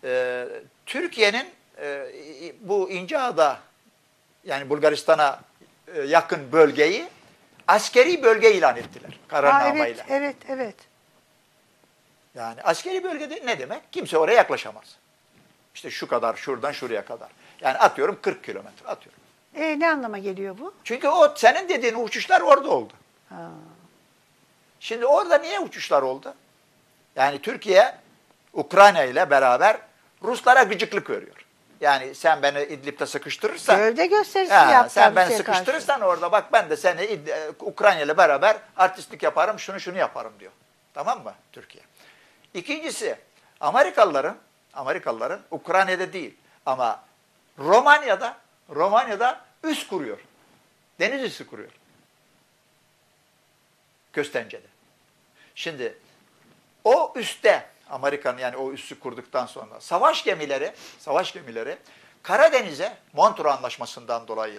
Türkiye'nin bu İnceada, yani Bulgaristan'a yakın bölgeyi askeri bölge ilan ettiler kararnameyle. Evet. Yani askeri bölgede ne demek? Kimse oraya yaklaşamaz. İşte şu kadar, şuradan şuraya kadar. Yani atıyorum 40 kilometre atıyorum. Ne anlama geliyor bu? Çünkü o senin dediğin uçuşlar orada oldu. Ha. Şimdi orada niye uçuşlar oldu? Yani Türkiye Ukrayna ile beraber Ruslara gıcıklık veriyor. Yani sen beni İdlib'de sıkıştırırsan, Gövde gösterisi yaptı sen beni Rusya'ya sıkıştırırsan orada bak ben de seni Ukrayna ile beraber artistlik yaparım, şunu yaparım diyor. Tamam mı Türkiye? İkincisi Amerikalıların Ukrayna'da değil ama Romanya'da üs kuruyor. Deniz üssü kuruyor. Köstence'de. Şimdi o üste Amerika'nın yani o üssü kurduktan sonra savaş gemileri Karadeniz'e Montreux Anlaşması'ndan dolayı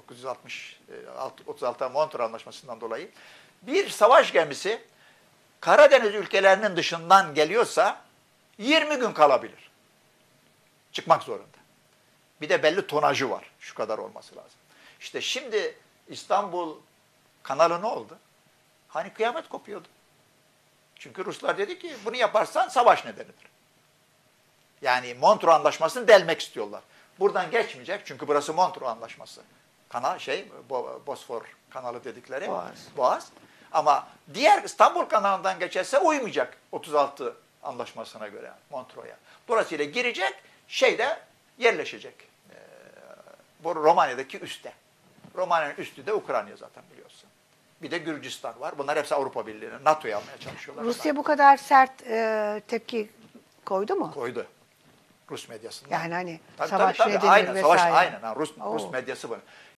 936 Montreux Anlaşması'ndan dolayı bir savaş gemisi Karadeniz ülkelerinin dışından geliyorsa 20 gün kalabilir. Çıkmak zorunda. Bir de belli tonajı var. Şu kadar olması lazım. İşte şimdi İstanbul kanalı ne oldu? Hani kıyamet kopuyordu. Çünkü Ruslar dedi ki bunu yaparsan savaş nedenidir. Yani Montreux Anlaşması'nı delmek istiyorlar. Buradan geçmeyecek çünkü burası Montreux Anlaşması. Bosfor kanalı dedikleri. Boğaz. Ama diğer İstanbul kanalından geçerse uymayacak 36 anlaşmasına göre Montreux'a. Dolayısıyla girecek, yerleşecek. Bu Romanya'daki üste. Romanya'nın üstü de Ukrayna zaten biliyorsun. Bir de Gürcistan var. Bunlar hepsi Avrupa Birliği'ne, NATO'ya almaya çalışıyorlar. Rusya bu kadar sert tepki koydu mu? Koydu. Rus medyasından. Yani hani tabii, savaş tabii. nedenir Aynen, vesaire. Aynen. Rus medyası bu.